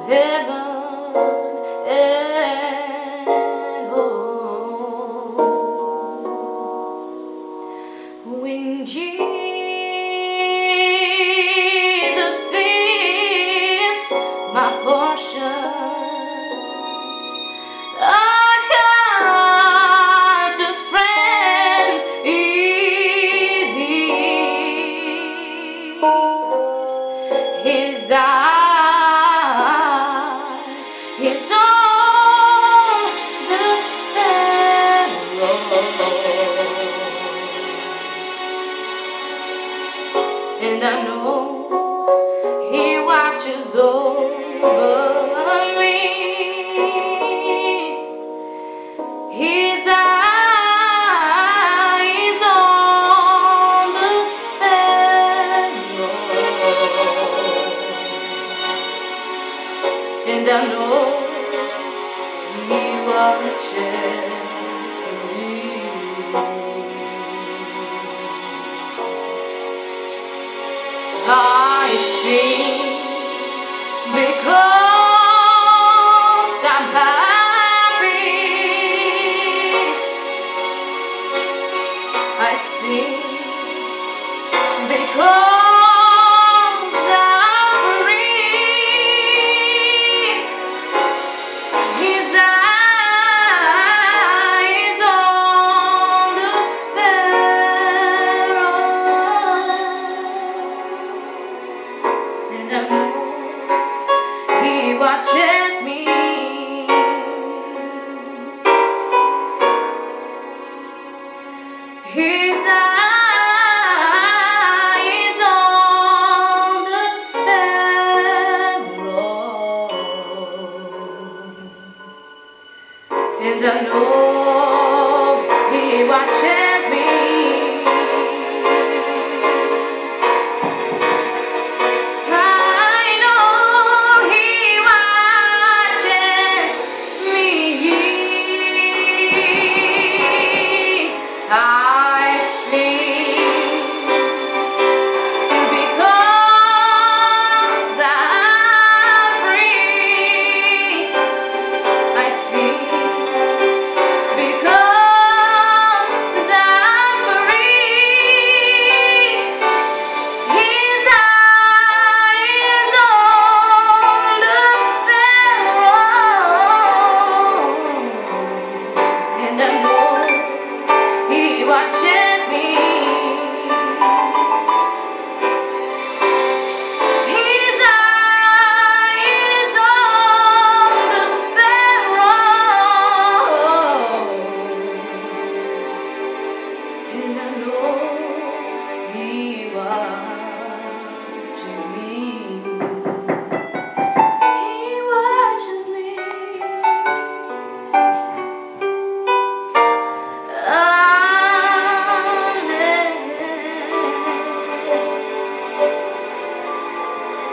heaven and home. When Jesus is my portion, just friend easy. His eye is on the sparrow, and I know He watches over me. His eyes on the sparrow, and I know He watches me. I sing because I'm happy. I sing because I'm free. His eyes on the sparrow, and I know He watches me. His eyes on the sparrow, and I know